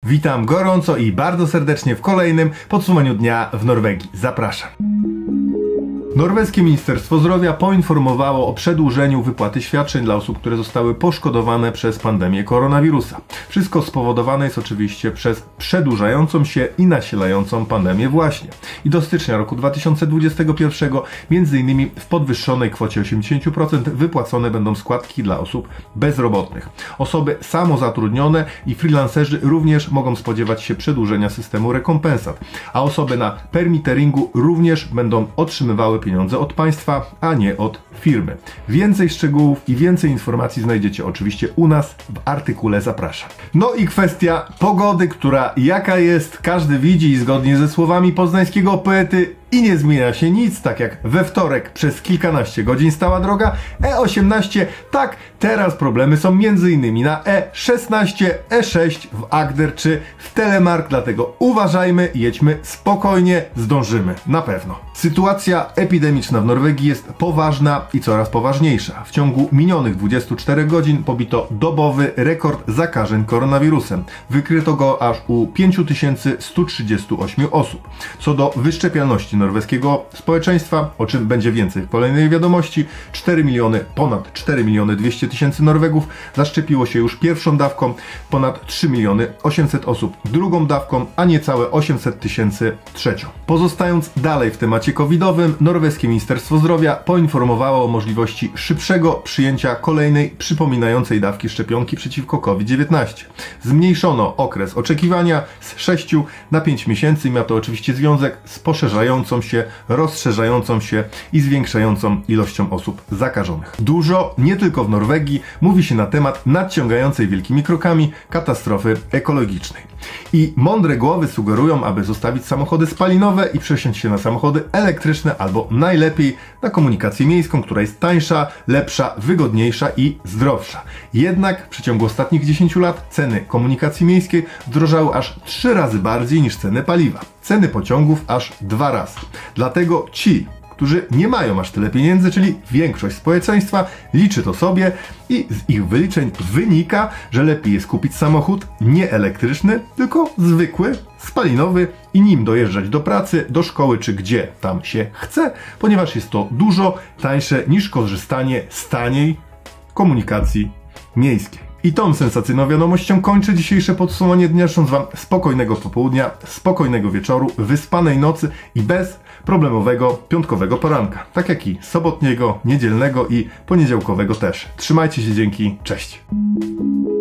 Witam gorąco i bardzo serdecznie w kolejnym podsumowaniu dnia w Norwegii. Zapraszam. Norweskie Ministerstwo Zdrowia poinformowało o przedłużeniu wypłaty świadczeń dla osób, które zostały poszkodowane przez pandemię koronawirusa. Wszystko spowodowane jest oczywiście przez przedłużającą się i nasilającą pandemię właśnie. I do stycznia roku 2021 m.in. w podwyższonej kwocie 80% wypłacone będą składki dla osób bezrobotnych. Osoby samozatrudnione i freelancerzy również mogą spodziewać się przedłużenia systemu rekompensat, a osoby na permitteringu również będą otrzymywały pieniądze od państwa, a nie od firmy. Więcej szczegółów i więcej informacji znajdziecie oczywiście u nas w artykule, zapraszam. No i kwestia pogody, która jaka jest, każdy widzi i zgodnie ze słowami poznańskiego poety i nie zmienia się nic, tak jak we wtorek przez kilkanaście godzin stała droga E18, tak teraz problemy są m.in. na E16, E6 w Agder czy w Telemark, dlatego uważajmy, jedźmy spokojnie, zdążymy, na pewno. Sytuacja epidemiczna w Norwegii jest poważna i coraz poważniejsza. W ciągu minionych 24 godzin pobito dobowy rekord zakażeń koronawirusem. Wykryto go aż u 5138 osób. Co do wyszczepialności norweskiego społeczeństwa, o czym będzie więcej w kolejnej wiadomości, ponad 4 miliony 200 tysięcy Norwegów zaszczepiło się już pierwszą dawką, ponad 3 miliony 800 osób drugą dawką, a niecałe 800 tysięcy trzecią. Pozostając dalej w temacie covidowym, Norweskie Ministerstwo Zdrowia poinformowało o możliwości szybszego przyjęcia kolejnej przypominającej dawki szczepionki przeciwko COVID-19. Zmniejszono okres oczekiwania z 6 na 5 miesięcy i ma to oczywiście związek z poszerzającą się, rozszerzającą się i zwiększającą ilością osób zakażonych. Dużo, nie tylko w Norwegii, mówi się na temat nadciągającej wielkimi krokami katastrofy ekologicznej. I mądre głowy sugerują, aby zostawić samochody spalinowe i przesiąść się na samochody elektryczne albo najlepiej na komunikację miejską, która jest tańsza, lepsza, wygodniejsza i zdrowsza. Jednak w przeciągu ostatnich 10 lat ceny komunikacji miejskiej zdrożały aż 3 razy bardziej niż ceny paliwa. Ceny pociągów aż 2 razy. Dlatego ci, którzy nie mają aż tyle pieniędzy, czyli większość społeczeństwa, liczy to sobie i z ich wyliczeń wynika, że lepiej jest kupić samochód nie elektryczny, tylko zwykły, spalinowy i nim dojeżdżać do pracy, do szkoły czy gdzie tam się chce, ponieważ jest to dużo tańsze niż korzystanie z taniej komunikacji miejskiej. I tą sensacyjną wiadomością kończę dzisiejsze podsumowanie dnia, życząc Wam spokojnego popołudnia, spokojnego wieczoru, wyspanej nocy i bez problemowego piątkowego poranka. Tak jak i sobotniego, niedzielnego i poniedziałkowego też. Trzymajcie się, dzięki, cześć!